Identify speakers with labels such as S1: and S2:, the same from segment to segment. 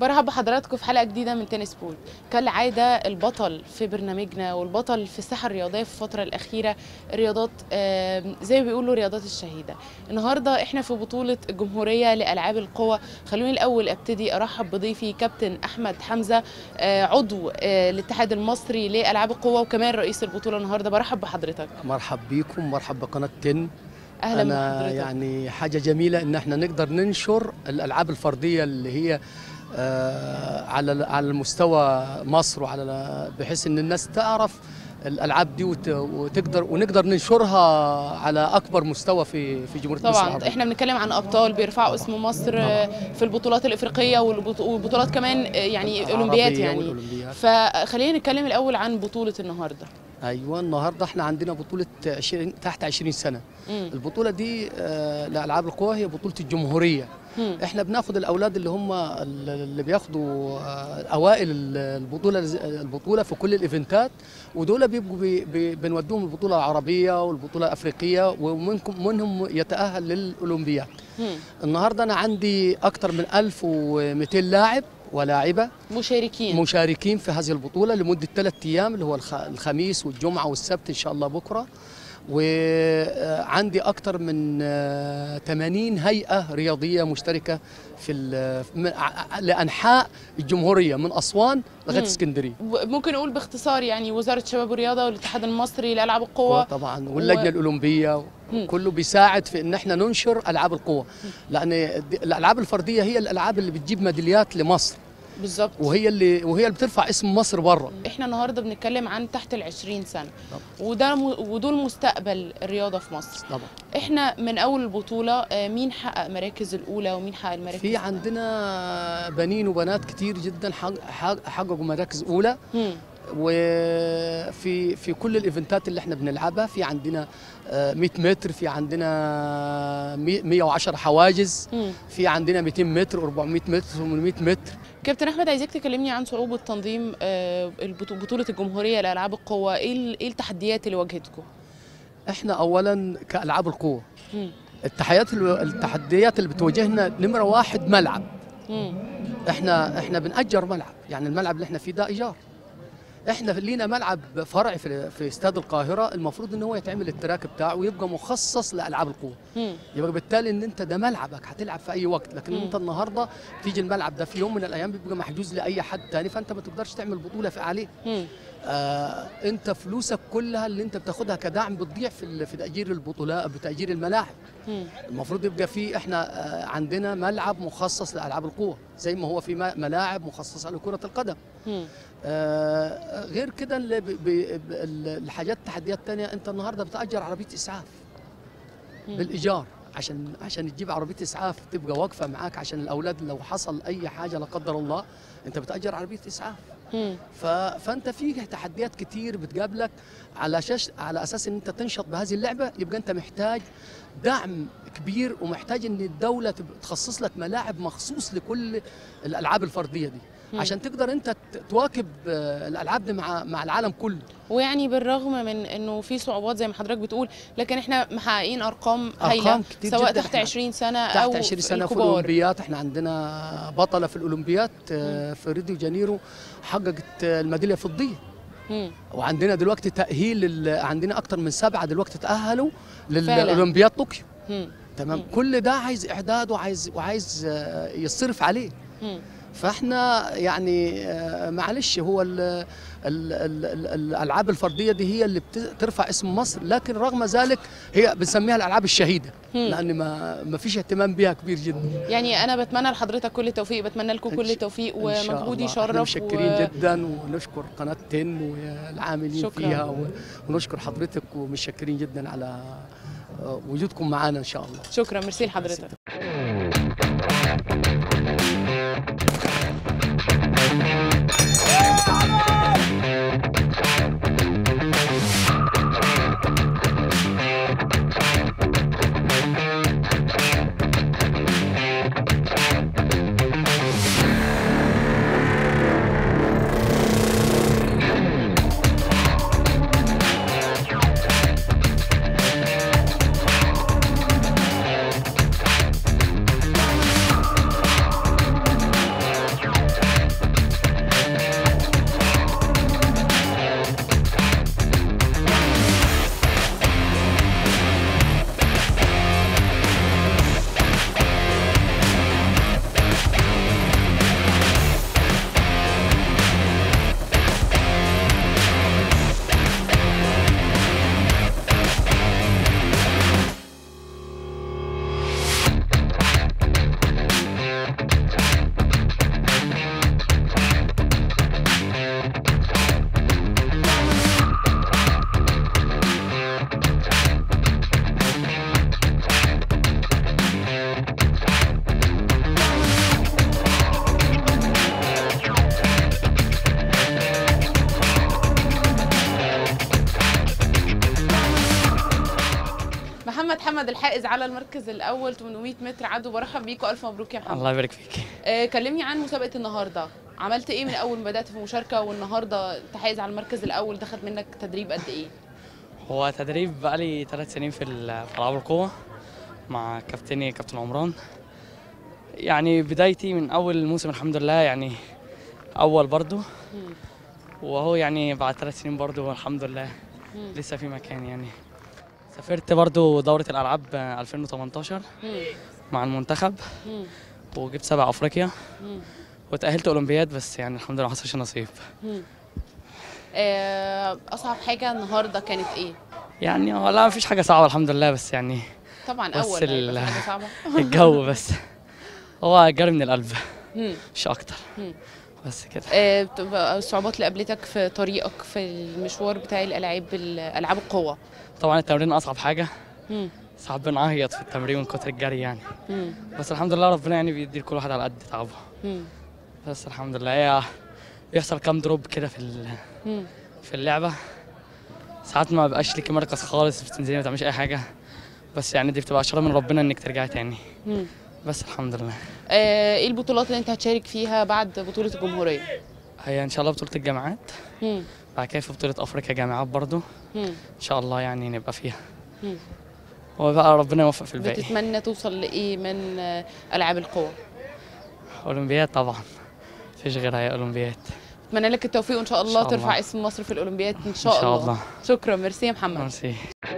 S1: برحب بحضراتكم في حلقة جديدة من تنس بول. كالعادة البطل في برنامجنا والبطل في الساحة الرياضية في الفترة الأخيرة الرياضات زي ما بيقولوا رياضات الشهيدة. النهاردة احنا في بطولة الجمهورية لألعاب القوى. خلوني الأول أبتدي أرحب بضيفي كابتن أحمد حمزة، عضو الاتحاد المصري لألعاب القوى وكمان رئيس البطولة النهاردة. برحب بحضرتك.
S2: مرحب بيكم، مرحب بقناة تن.
S1: أهلا
S2: أنا
S1: بحضرتك.
S2: يعني حاجة جميلة إن احنا نقدر ننشر الألعاب الفردية اللي هي على المستوى مصر، بحيث إن الناس تعرف الألعاب دي ونقدر ننشرها على أكبر مستوى في جمهورية مصر العربية.
S1: طبعا احنا بنتكلم عن ابطال بيرفعوا اسم مصر في البطولات الافريقيه والبطولات كمان يعني اولمبيات يعني. فخلينا نتكلم الاول عن بطوله النهارده.
S2: ايوه، النهارده احنا عندنا بطوله تحت 20 سنه. البطوله دي لالعاب القوى هي بطوله الجمهوريه. احنا بناخد الاولاد اللي بياخدوا اوائل البطوله في كل الايفنتات، ودول بيبقوا بنودوهم البطوله العربيه والبطوله الافريقيه، ومنهم يتاهل للاولمبياد. النهارده انا عندي اكثر من 1200 لاعب ولاعبة مشاركين في هذه البطولة لمدة 3 أيام، اللي هو الخميس والجمعة والسبت إن شاء الله بكرة. وعندي أكثر من 80 هيئة رياضية مشتركة لأنحاء الجمهورية من أسوان لغاية اسكندرية.
S1: ممكن نقول باختصار يعني وزارة الشباب والرياضة والاتحاد المصري لألعاب القوى
S2: طبعا واللجنة الأولمبية كله بيساعد في ان احنا ننشر العاب القوى، لان الالعاب الفرديه هي الالعاب اللي بتجيب ميداليات لمصر
S1: بالظبط،
S2: وهي اللي بترفع اسم مصر بره.
S1: احنا النهارده بنتكلم عن تحت ال20 سنه ودول مستقبل الرياضه في مصر طبعا. احنا من اول البطوله مين حقق مراكز الاولى ومين حقق المراكز؟
S2: في عندنا بنين وبنات كتير جدا حققوا مراكز اولى. وفي كل الايفنتات اللي احنا بنلعبها، في عندنا 100 متر، في عندنا 110 حواجز، في عندنا 200 متر و400 متر و800 متر.
S1: كابتن احمد، عايزك تكلمني عن صعوبه تنظيم بطوله الجمهوريه لالعاب القوى. ايه التحديات اللي واجهتكم؟
S2: احنا اولا كالعاب القوى التحديات اللي بتواجهنا نمره واحد ملعب. احنا بنأجر ملعب، يعني الملعب اللي احنا فيه ده ايجار. احنا لينا ملعب فرع في استاد القاهره، المفروض ان هو يتعمل التراك بتاعه ويبقى مخصص لالعاب القوه. يبقى بالتالي ان انت ده ملعبك هتلعب في اي وقت، لكن انت النهارده تيجي الملعب ده في يوم من الايام بيبقى محجوز لاي حد تاني، فانت ما تقدرش تعمل بطوله عليه. انت فلوسك كلها اللي انت بتاخدها كدعم بتضيع في تاجير البطولات، بتاجير الملاعب. المفروض يبقى في احنا عندنا ملعب مخصص لالعاب القوه، زي ما هو في ملاعب مخصصه لكره القدم. غير كده الحاجات التحديات الثانيه، انت النهارده بتأجر عربيه اسعاف بالايجار عشان تجيب عربيه اسعاف تبقى واقفه معاك عشان الاولاد لو حصل اي حاجه لا قدر الله، انت بتأجر عربيه اسعاف. فانت في تحديات كتير بتقابلك على اساس ان انت تنشط بهذه اللعبه. يبقى انت محتاج دعم كبير، ومحتاج ان الدوله تخصص لك ملاعب مخصوص لكل الالعاب الفرديه دي عشان تقدر انت تواكب الالعاب دي مع العالم كله.
S1: ويعني بالرغم من انه في صعوبات زي ما حضرتك بتقول، لكن احنا محققين ارقام هايله سواء تحت 20 سنه او
S2: تحت 20 سنه في الاولمبيات. احنا عندنا بطله في الاولمبيات في ريو دي جانيرو حققت الميداليه الفضيه. وعندنا دلوقتي تاهيل، عندنا اكتر من 7 دلوقتي تاهلوا للاولمبياد طوكيو. تمام. كل ده عايز اعداد وعايز يصرف عليه. فاحنا يعني معلش، هو الالعاب الفرديه دي هي اللي بترفع اسم مصر، لكن رغم ذلك هي بنسميها الالعاب الشهيده لان ما فيش اهتمام بيها كبير جدا.
S1: يعني انا بتمنى لحضرتك كل التوفيق، بتمنى لكم كل التوفيق، ومجهود يشرف.
S2: متشكرين جدا، ونشكر قناه تن والعاملين فيها، ونشكر حضرتك، ومتشكرين جدا على وجودكم معنا ان شاء الله.
S1: شكرا، ميرسي لحضرتك. محمد الحائز على المركز الاول 800 متر عدو، برحب بيك والف مبروك يا محمد.
S3: الله يبارك فيك.
S1: كلمني عن مسابقه النهارده، عملت ايه من اول ما بدات في المشاركه والنهارده انت حائز على المركز الاول؟ دخل منك تدريب قد ايه؟
S3: هو تدريب بقالي 3 سنين في العاب القوه مع كابتن عمران. يعني بدايتي من اول الموسم الحمد لله، يعني اول برضو، وهو يعني بعد 3 سنين برضو الحمد لله لسه في مكان. يعني سافرت برضو دورة الألعاب 2018 مع المنتخب وجبت 7 أفريقيا وتأهلت أولمبياد، بس يعني الحمد لله ما حصلش نصيب.
S1: أصعب حاجة النهاردة كانت إيه؟
S3: يعني لا مفيش حاجة صعبة الحمد لله، بس يعني
S1: طبعا
S3: بس
S1: أول حاجة صعبة
S3: الجو بس هو جري من القلب مش أكتر. بس كده.
S1: الصعوبات اللي قابلتك في طريقك في المشوار بتاع الألعاب القوة؟
S3: طبعا التمرين أصعب حاجة. ساعات بنعيط في التمرين من كتر الجري يعني. بس الحمد لله ربنا يعني بيدي لكل واحد على قد تعبه. بس الحمد لله هي بيحصل كام دروب كده في اللعبة. ساعات ما بقاش ليكي مركز خالص، بتنزلي ما تعمليش أي حاجة، بس يعني دي بتبقى إشارة من ربنا إنك ترجعي تاني. بس الحمد لله.
S1: ايه البطولات اللي انت هتشارك فيها بعد بطولة الجمهورية؟
S3: هي ان شاء الله بطولة الجامعات. بعد كده في بطولة افريقيا جامعات برضو. ان شاء الله يعني نبقى فيها. وبقى ربنا يوفق في الباقي.
S1: بتتمنى توصل لايه من العاب القوى؟
S3: اولمبياد طبعا، مفيش غيرها، هي اولمبياد.
S1: اتمنى لك التوفيق وان شاء الله ترفع اسم مصر في الاولمبياد ان شاء الله. شكرا، ميرسي يا محمد.
S3: ميرسي.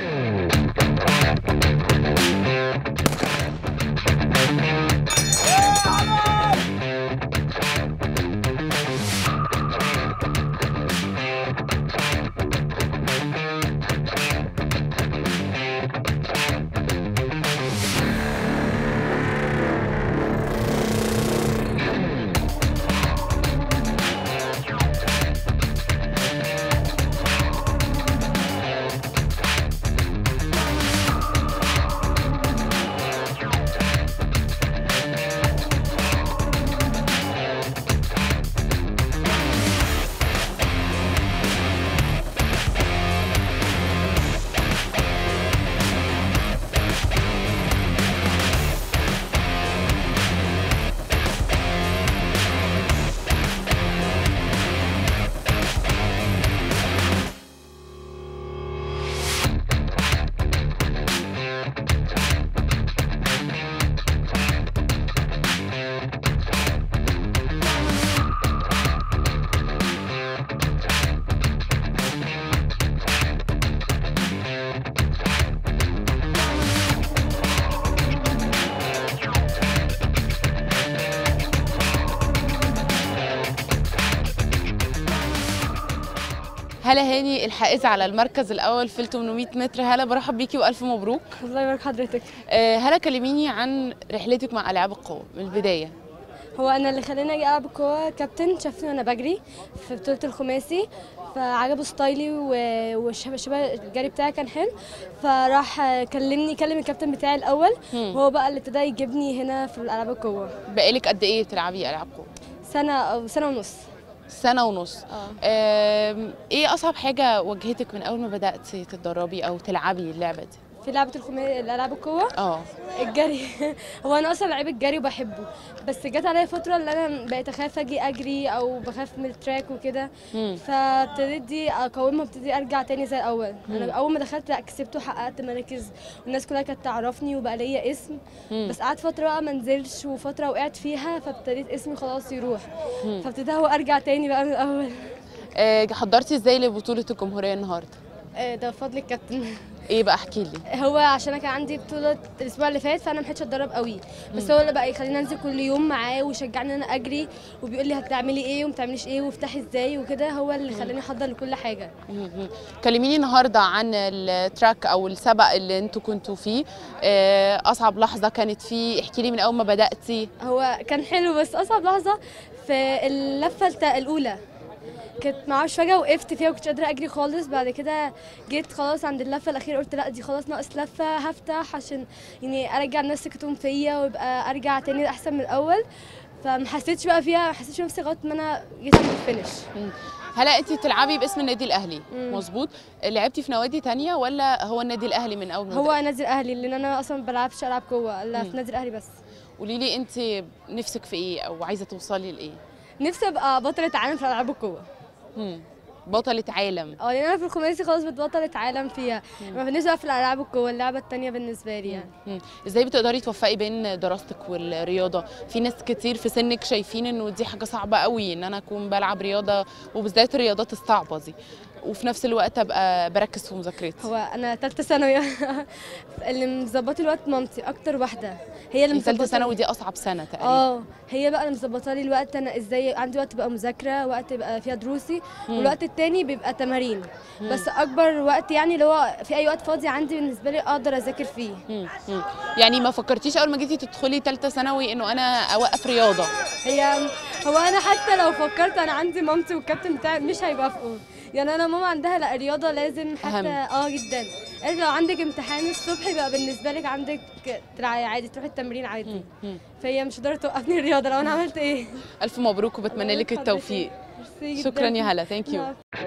S1: هلا هاني الحائزة على المركز الأول في ال 800 متر. هلا برحب بيكي وألف مبروك.
S4: الله يبارك حضرتك.
S1: هلا كلميني عن رحلتك مع ألعاب القوة من البداية.
S4: هو أنا اللي خلاني أجي ألعب القوة كابتن شافني وأنا بجري في بطولة الخماسي، فعجبه ستايلي وشبه الجري بتاعي كان حلو، فراح كلم الكابتن بتاعي الأول، وهو بقى اللي ابتدى يجيبني هنا في ألعاب القوة.
S1: بقالك قد إيه بتلعبي ألعاب قوة؟
S4: سنة أو سنة ونص.
S1: سنة ونص. ايه اصعب حاجة واجهتك من اول ما بدأتي تتدربي او تلعبي اللعبة دي؟
S4: في لعبة الألعاب القوة؟ الجري. هو أنا أصلا لعيب الجري وبحبه، بس جت عليا فترة اللي أنا بقيت أخاف أجي أجري أو بخاف من التراك وكده، فابتديت دي أقاومها وابتدي أرجع تاني زي الأول. أنا أول ما دخلت لا كسبت وحققت مراكز والناس كلها كانت تعرفني وبقى ليا اسم، بس قعدت فترة بقى ما نزلش وفترة وقعت فيها، فابتديت اسمي خلاص يروح، فابتديت هو أرجع تاني بقى من الأول.
S1: حضرتي ازاي لبطولة الجمهورية النهاردة؟
S4: ده بفضل الكابتن.
S1: ايه بقى احكي لي.
S4: هو عشان انا كان عندي بطوله الاسبوع اللي فات فانا ما لحقتش اتدرب قوي، بس هو اللي بقى يخليني انزل كل يوم معاه ويشجعني ان انا اجري وبيقول لي هتعملي ايه وما تعمليش ايه وافتحي ازاي وكده، هو اللي خلاني احضر لكل حاجه.
S1: كلميني النهارده عن التراك او السبق اللي انتوا كنتوا فيه. اصعب لحظه كانت فيه، احكي لي من اول ما بداتي.
S4: هو كان حلو بس اصعب لحظه في اللفه الاولى كنت معرفش، فجأة وقفت فيها وكنتش قادرة أجري خالص. بعد كده جيت خلاص عند اللفة الأخيرة قلت لا دي خلاص ناقص لفة هفتح عشان يعني أرجع الناس ثقتهم فيا ويبقى أرجع تاني أحسن من الأول. فما حسيتش بقى فيها، ما حسيتش نفسي لغايه ما انا جيت عند الفينش.
S1: هلا انت بتلعبي باسم النادي الاهلي مظبوط؟ لعبتي في نوادي تانية ولا هو النادي الاهلي من اول
S4: هو النادي الاهلي، لان انا اصلا ما بلعبش العاب قوه الا في النادي الاهلي بس.
S1: قولي لي انت نفسك في ايه او عايزه توصلي لايه؟
S4: نفسي ابقى بطله عالم في العاب القوه.
S1: بطلة عالم؟
S4: لان انا في الخماسي خلاص بطلة عالم فيها. ما بالنسبه في الالعاب القوه اللعبه الثانيه بالنسبه لي يعني.
S1: ازاي بتقدري توفقي بين دراستك والرياضه؟ في ناس كتير في سنك شايفين انه دي حاجه صعبه قوي ان انا اكون بلعب رياضه وبالذات الرياضات الصعبه دي، وفي نفس الوقت ابقى بركز في مذاكرتي.
S4: هو انا ثالثه ثانوي اللي مظبطه الوقت مامتي اكتر واحده، هي اللي مظبطه.
S1: ثالثه ثانوي دي اصعب سنه تقريبا.
S4: هي بقى اللي مظبطه لي الوقت، انا ازاي عندي وقت بقى مذاكره، وقت بقى فيها دروسي، والوقت التاني بيبقى تمارين. بس اكبر وقت يعني اللي هو في اي وقت فاضي عندي بالنسبه لي اقدر اذاكر فيه.
S1: يعني ما فكرتيش اول ما جيتي تدخلي ثالثه ثانوي انه انا اوقف رياضه؟
S4: هو انا حتى لو فكرت، انا عندي مامتي والكابتن بتاعي مش هيوافقوا. يعني انا ماما عندها لا الرياضه لازم حتى جدا. قالت لو عندك امتحان الصبح يبقى بالنسبه لك عندك عادي تروحي التمرين عادي. فهي مش قادره توقفني الرياضه لو انا عملت ايه.
S1: الف مبروك وبتمنى لك التوفيق. شكرا يا هلا. ثانك يو.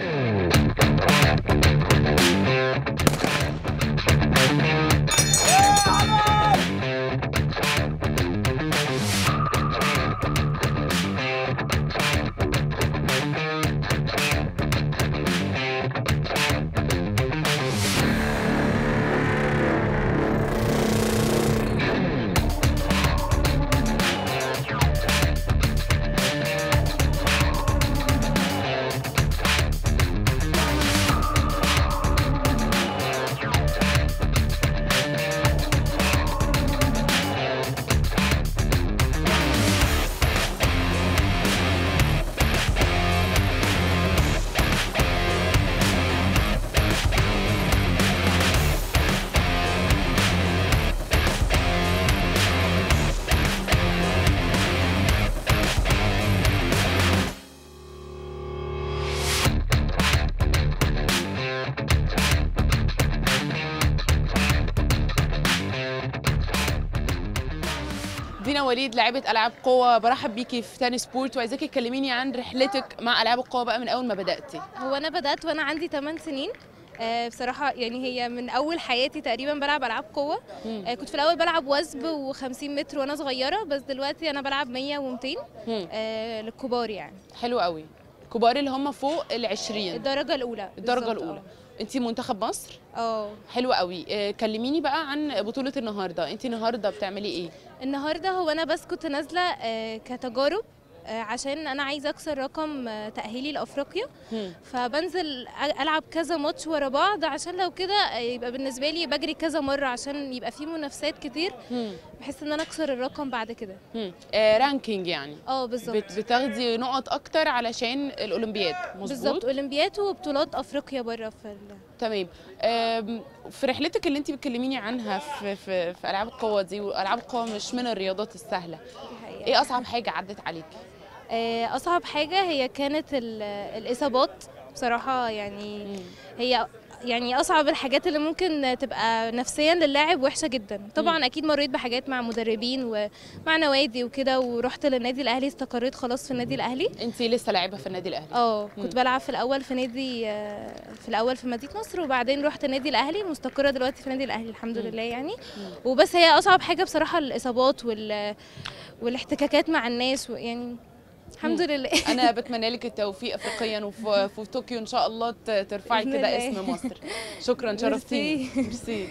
S1: دينا وليد لاعبة ألعاب قوة، برحب بيكي في تاني سبورت وعايزاكي تكلميني عن رحلتك مع ألعاب القوة بقى من أول ما بدأتي.
S5: هو أنا بدأت وأنا عندي 8 سنين. بصراحة يعني هي من أول حياتي تقريبا بلعب ألعاب قوة. كنت في الأول بلعب وثب و50 متر وأنا صغيرة، بس دلوقتي أنا بلعب 100 و200 للكبار يعني.
S1: حلو قوي. الكبار اللي هم فوق ال20
S5: الدرجة الأولى.
S1: الدرجة الأولى. انتي منتخب مصر؟ حلو قوي. كلميني بقى عن بطولة النهارده، انتي النهارده بتعملي ايه؟
S5: النهارده هو انا بس كنت نازله كتجارب عشان انا عايزه اكسر رقم تاهيلي لافريقيا. فبنزل العب كذا ماتش ورا بعض عشان لو كده يبقى بالنسبه لي بجري كذا مره عشان يبقى في منافسات كتير، بحيث ان انا اكسر الرقم بعد كده.
S1: رانكينج يعني.
S5: بالظبط.
S1: بتاخدي نقط اكتر علشان الاولمبياد. مظبوط.
S5: بالظبط، اولمبياد وبطولات افريقيا بره
S1: تمام. في رحلتك اللي انت بتكلميني عنها في العاب القوه دي، والعاب القوه مش من الرياضات السهله، ايه اصعب حاجه عدت عليكي؟
S5: اصعب حاجه هي كانت الاصابات بصراحه. يعني هي يعني اصعب الحاجات اللي ممكن تبقى نفسيا للاعب وحشه جدا. طبعا اكيد مريت بحاجات مع مدربين ومع نوادي وكده، ورحت للنادي الاهلي، استقريت خلاص في النادي الاهلي.
S1: انت لسه لاعبه في النادي الاهلي؟
S5: كنت بلعب في الاول في نادي في مدينه نصر، وبعدين رحت النادي الاهلي، مستقره دلوقتي في النادي الاهلي الحمد لله يعني. وبس هي اصعب حاجه بصراحه الاصابات والاحتكاكات مع الناس يعني الحمد لله.
S1: انا بتمنى لك التوفيق افريقيا وفي طوكيو ان شاء الله ترفعي كده اسم مصر. شكرا، شرفتيني. ميرسي.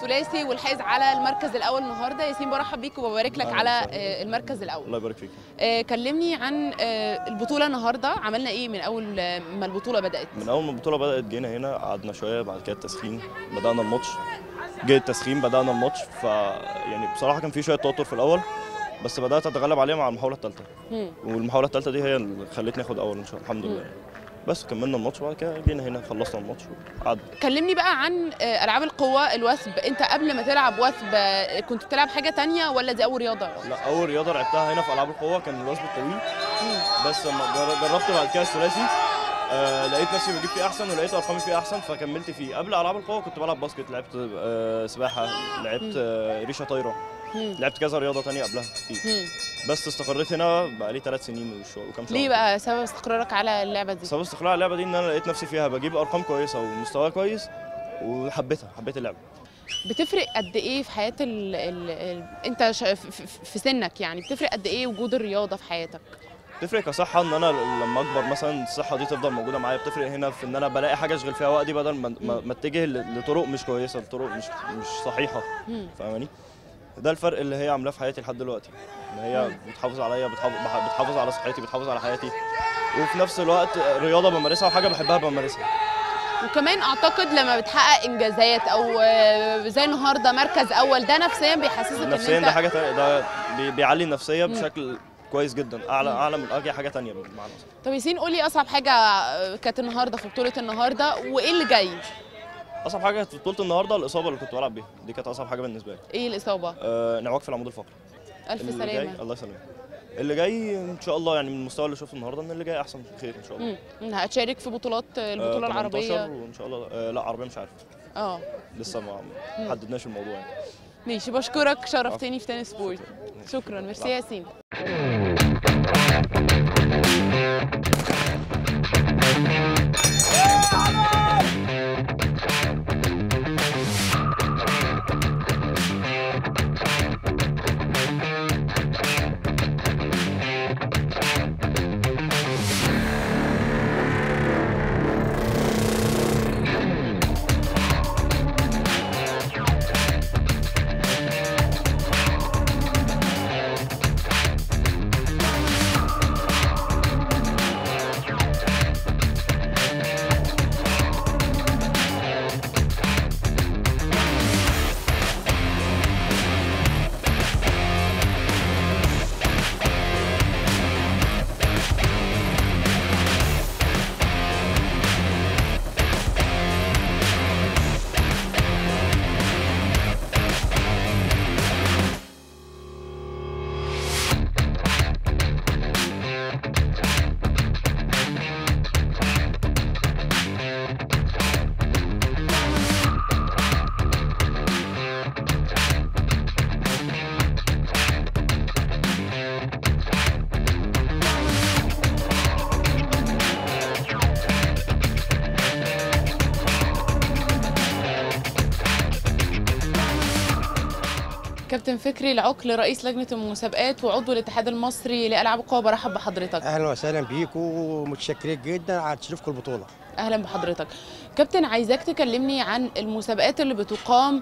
S1: الثلاثي والحائز على المركز الاول النهارده. ياسين برحب بيك وببارك لك على المركز الاول.
S6: الله يبارك فيك.
S1: كلمني عن البطوله النهارده، عملنا ايه من اول ما البطوله بدات؟
S6: من اول ما البطوله بدات جينا هنا قعدنا شويه، بعد كده التسخين، بدانا الماتش، جه التسخين بدانا الماتش. يعني بصراحه كان في شويه توتر في الاول، بس بدات اتغلب عليه مع المحاوله الثالثه، والمحاوله الثالثه دي هي اللي خلتني اخد اول ان شاء الله الحمد لله. بس كملنا الماتش وبعد كده جينا هنا خلصنا الماتش وقعدنا.
S1: كلمني بقى عن العاب القوه، الوثب. انت قبل ما تلعب وثب كنت بتلعب حاجه تانية ولا دي اول رياضه؟
S6: لا، اول رياضه لعبتها هنا في العاب القوه كان الوثب الطويل. بس لما جربت بعد كده الثلاثي لقيت نفسي بجيب فيه احسن ولقيت ارقامي فيه احسن فكملت فيه. قبل العاب القوه كنت بلعب باسكت، لعبت سباحه، لعبت ريشه طايره، لعبت كذا رياضه تانية قبلها فيه. بس استقريت هنا بقالي 3 سنين وكم شهر.
S1: ليه بقى سبب استقرارك على اللعبه دي؟
S6: سبب استقرار على اللعبه دي ان انا لقيت نفسي فيها بجيب ارقام كويسه ومستوى كويس وحبيتها، حبيت اللعبه.
S1: بتفرق قد ايه في حياه انت في سنك، يعني بتفرق قد ايه وجود الرياضه في حياتك؟
S6: بتفرق كصحه، ان انا لما اكبر مثلا الصحه دي تفضل موجوده معايا. بتفرق هنا في ان انا بلاقي حاجه اشغل فيها وقتي بدل ما اتجه لطرق مش كويسه، لطرق مش صحيحه. فاهماني؟ ده الفرق اللي هي عاملاه في حياتي لحد دلوقتي، ان هي بتحافظ عليا، بتحافظ على صحتي، بتحافظ على حياتي، وفي نفس الوقت رياضه بمارسها وحاجه بحبها بمارسها.
S1: وكمان اعتقد لما بتحقق انجازات او زي النهارده مركز اول، ده نفسيا بيحسسك ان
S6: نفسيا ده حاجه تانية، ده بيعلي النفسيه بشكل كويس جدا، اعلى من اي حاجه ثانيه بمعنى.
S1: طب ياسين قولي اصعب حاجه كانت النهارده في بطوله النهارده وايه اللي جاي؟
S6: اصعب حاجه في بطوله النهارده الاصابه اللي كنت بلعب بيها، دي كانت اصعب حاجه بالنسبه لي.
S1: ايه الاصابه؟
S6: انعواج في العمود الفقري.
S1: الف سلامه.
S6: الله يسلمك. اللي جاي ان شاء الله يعني من المستوى اللي شفته النهارده ان اللي جاي احسن خير ان شاء الله.
S1: هتشارك في بطولات البطوله العربيه
S6: وان شاء الله لا عربيه مش عارف. لسه ما حددناش الموضوع يعني.
S1: ماشي، بشكرك، شرفتني في تاني سبورت. شكرا، ميرسي يا ياسين. كابتن فكري العقل، رئيس لجنه المسابقات وعضو الاتحاد المصري لالعاب القوى، برحب بحضرتك.
S7: اهلا وسهلا بيكم ومتشكرين جدا على تشريفكم البطوله.
S1: اهلا بحضرتك. كابتن، عايزاك تكلمني عن المسابقات اللي بتقام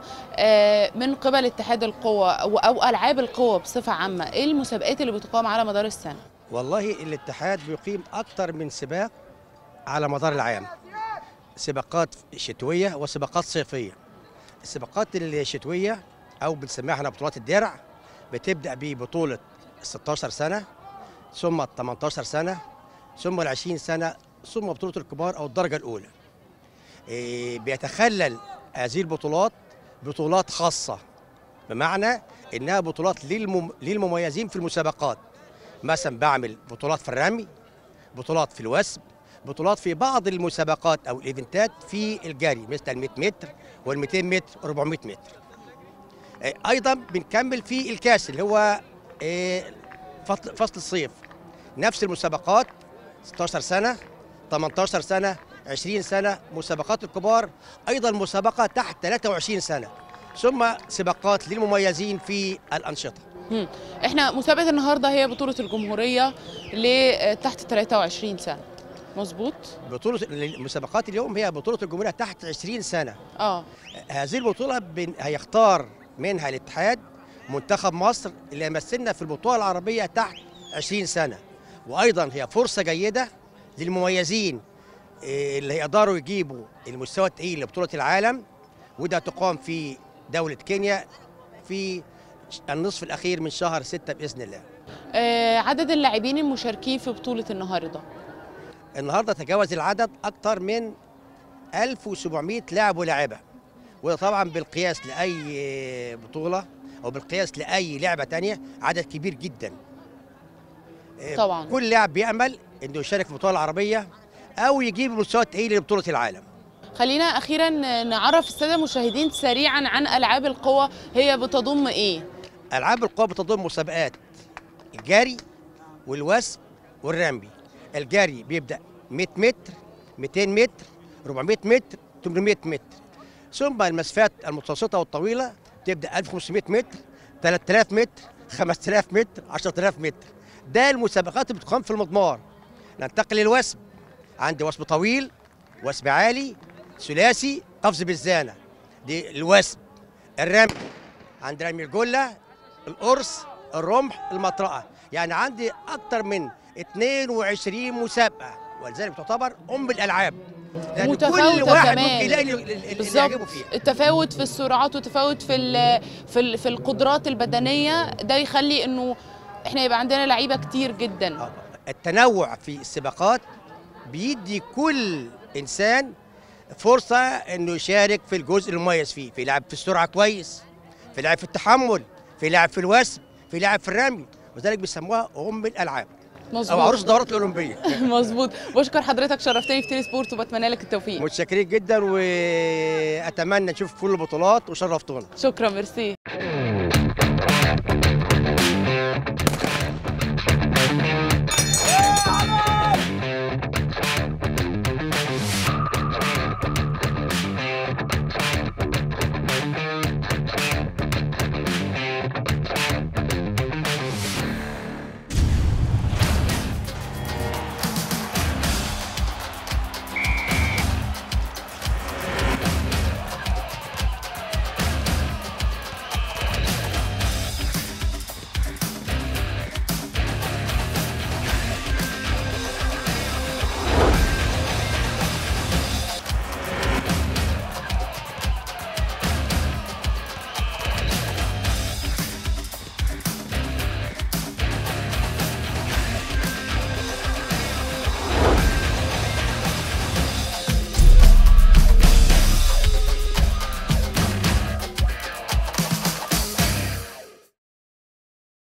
S1: من قبل اتحاد القوى او العاب القوى بصفه عامه، ايه المسابقات اللي بتقام على مدار السنه؟
S7: والله الاتحاد بيقيم اكتر من سباق على مدار العام، سباقات شتويه وسباقات صيفيه. السباقات الشتويه او بنسميها احنا بطولات الدرع بتبدا ببطوله 16 سنه ثم 18 سنه ثم 20 سنه ثم بطوله الكبار او الدرجه الاولى. بيتخلل هذه البطولات بطولات خاصه، بمعنى انها بطولات للمميزين في المسابقات. مثلا بعمل بطولات في الرمي، بطولات في الوثب، بطولات في بعض المسابقات او الايفنتات في الجري مثل ال 100 متر وال 200 متر و 400 متر. ايضا بنكمل في الكاس اللي هو فصل الصيف، نفس المسابقات 16 سنه 18 سنه 20 سنه. مسابقات الكبار ايضا مسابقه تحت 23 سنه، ثم سباقات للمميزين في الانشطه.
S1: احنا مسابقه النهارده هي بطوله الجمهوريه تحت 23 سنه. مظبوط.
S7: بطوله المسابقات اليوم هي بطوله الجمهوريه تحت 20 سنه. هذه البطوله هيختار منها الاتحاد منتخب مصر اللي يمثلنا في البطوله العربيه تحت 20 سنه، وايضا هي فرصه جيده للمميزين اللي هيقدروا يجيبوا المستوى التقيل لبطوله العالم، وده تقام في دوله كينيا في النصف الاخير من شهر 6 باذن الله.
S1: عدد اللاعبين المشاركين في بطوله النهارده
S7: تجاوز العدد اكثر من 1700 لاعب ولاعبه، وده طبعا بالقياس لاي بطوله او بالقياس لاي لعبه ثانيه عدد كبير جدا.
S1: طبعا
S7: كل لاعب بيامل انه يشارك في البطوله العربيه او يجيب المستوى التقيل لبطوله العالم.
S1: خلينا اخيرا نعرف الساده المشاهدين سريعا عن العاب القوى، هي بتضم ايه؟
S7: العاب القوى بتضم مسابقات الجري والوثب والرمي. الجري بيبدا 100 متر، 200 متر، 400 متر، 800 متر. ثم المسافات المتوسطه والطويله تبدا 1500 متر، 3000 متر، 5000 متر، 10000 متر. ده المسابقات اللي بتقام في المضمار. ننتقل للوثب، عندي وثب طويل، وثب عالي، ثلاثي، قفز بالزانه، دي الوثب. الرمي عندي رمي الجله، القرص، الرمح، المطرقه، يعني عندي اكتر من 22 مسابقه، ولذلك تعتبر الالعاب.
S1: متفاوتة
S7: كل واحد
S1: كمان.
S7: ممكن يلاقي اللي يعجبه فيها.
S1: التفاوت في السرعات وتفاوت في القدرات البدنيه، ده يخلي انه احنا يبقى عندنا لعيبه كتير جدا.
S7: التنوع في السباقات بيدي كل انسان فرصه انه يشارك في الجزء المميز فيه، في لاعب في السرعه كويس، في لاعب في التحمل، في لاعب في الوثب، في لاعب في الرمي، وذلك بيسموها الالعاب.
S1: مظبوط.
S7: او عروس الدورات الاولمبيه.
S1: مظبوط. بشكر حضرتك، شرفتني في تيلي سبورت وبتمنى لك التوفيق.
S7: متشكرين جدا واتمنى نشوف كل البطولات وشرفتونا.
S1: شكرا، ميرسي.